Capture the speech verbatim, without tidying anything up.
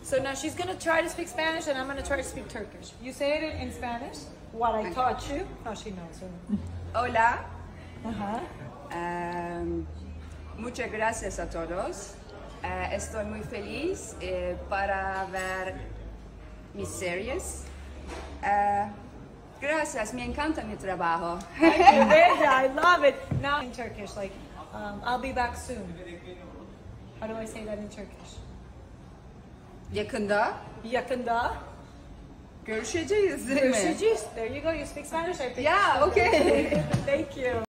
So now she's going to try to speak Spanish and I'm going to try to speak Turkish. You say it in Spanish, what I taught you. Oh, she knows. Right? Hola. Uh-huh. Um, muchas gracias a todos. Uh, estoy muy feliz eh, para ver mis series. Uh, gracias, me encanta mi trabajo. I love it. Now in Turkish, like, um, I'll be back soon. How do I say that in Turkish? Yakında Yakında. görüşeceğiz değil mi? Görüşeceğiz. There you go. You speak Spanish, I think. Yeah, okay. Thank you.